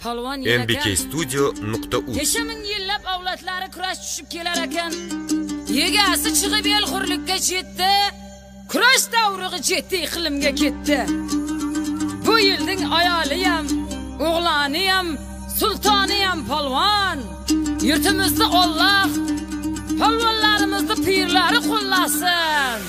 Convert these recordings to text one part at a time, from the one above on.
mbkstudio.uz Yaşamın yillab avlatlari kurash tushib kelar ekan. Yegasi chiqib el hurlikka yetdi. Kurash davriga yetdi, iqlimga ketdi. Bu yilning ayoliyam, o'g'loniyam, sultoniyam polvon. Yurtimizni Alloh polvonlarimizni pirlari qo'llasin.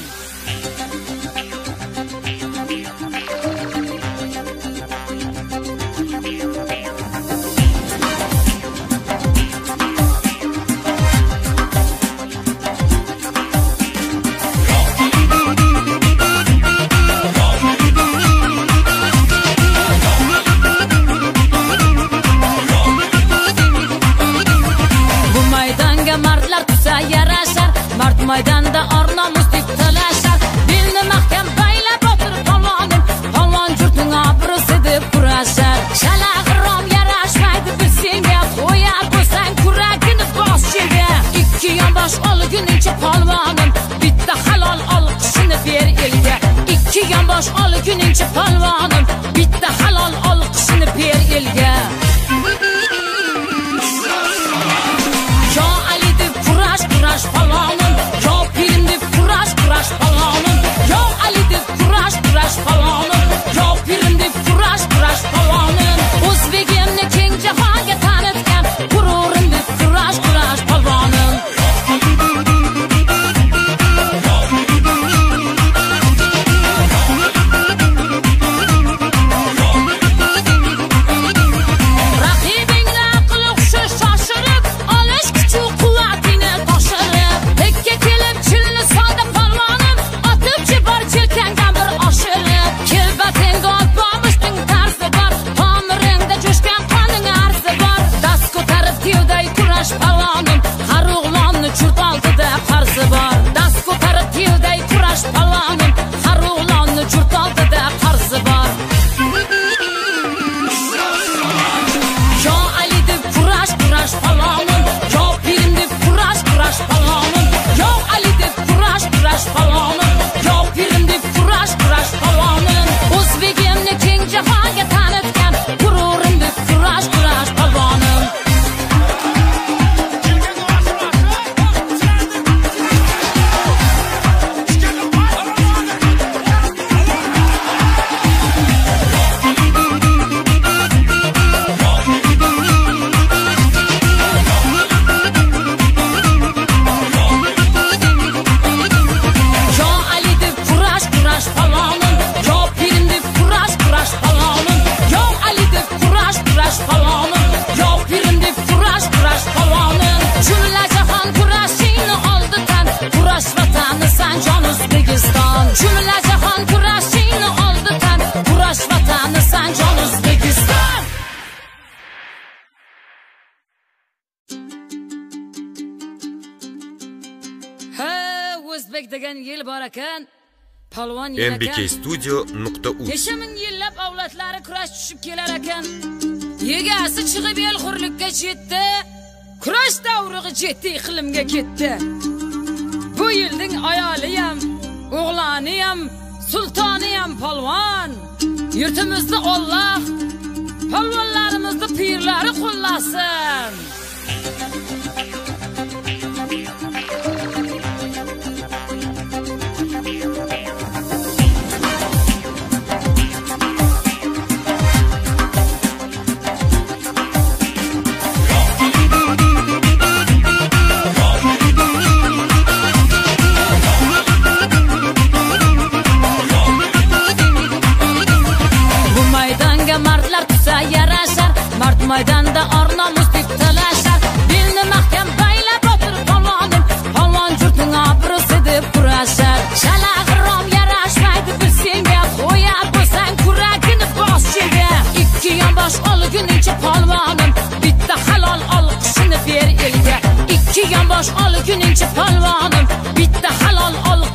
Mart maydanda ornamus deb talashar. Belni mahkam baylab o'tirib polvonim, polvon jurtning obro'si deb kurashar. Shalag'rom yarashmaydi senga, qo'yar bo'lsang kuragini boshiga. Ikki yonbosh olguningcha polvonim, bitta halol olqishini ber elga. Ikki yonbosh olguningcha polvonim, bitta halol olqishini ber elga. Yo Ali deb kurash polvonim, yo Pirim deb kurash polvonim, yo Ali deb kurash polvonim, yo Pirim deb kurash polvonim. O'zbegimni keng jahonga tanitgan, gururim deb kurash polvonim. Raqibingni aqli hushi shoshirib, olish kuchi quvvatini toshirib, tekka kelib chilni soldi polvonim, otib jibor chilkangan bir oshirib. Kelbatingga olpomishding tarzi bor, tomiringda jo'shgan qoning arzi bor. Dast ko'tarib tevday kurash polvonim, har o'g'lonni churt oldida qarzi bor. Dast ko'tarib tevday kurash polvonim, har o'g'lonni churt oldida qarzi bor. Yo Ali deb kurash polvonim, yo Pirim deb kurash polvonim, yo Ali deb kurash polvonim, yo Pirim deb kurash polvonim. O'zbegimni keng jahonga tanitgan, gururim deb kurash polvonim. Yo Ali deb kurash polvonim, yo Pirim deb kurash polvonim, yo Ali deb kurash polvonim, yo Pirim deb kurash polvonim. Jumla jahon kurashingni oldi tan, kurash vatani san jon O'zbekiston. Jumla jahon kurashingni oldi tan, kurash vatani san jon O'zbekiston. Ha, O'zbek degan yil bor ekan. Polvon yil ekan. mbkstudio.uz Yaşamın yillab avlatlari kurash tushib kelar ekan. Yegasi chiqib el hurlikka yetdi. Kurash davriga yetdi, iqlimga ketdi. Bu yilning ayoliyam, o'g'loniyam, sultoniyam polvon. Yurtimizni Alloh polvonlarimizni pirlari qo'llasin. Bu maydonga martlar tusa yarashar, mart maydanda ornamus deb talashar. Belni mahkam baylab o'tirib polvonim, polvon jurtning obro'si deb kurashar. Shalag'rom yarashmaydi senga, qo'yar bo'lsang kuragini boshiga. Ikki yonbosh olguningcha polvonim, bitta halol olqishini ber elga. Ikki yonbosh olguningcha polvonim, bitta halol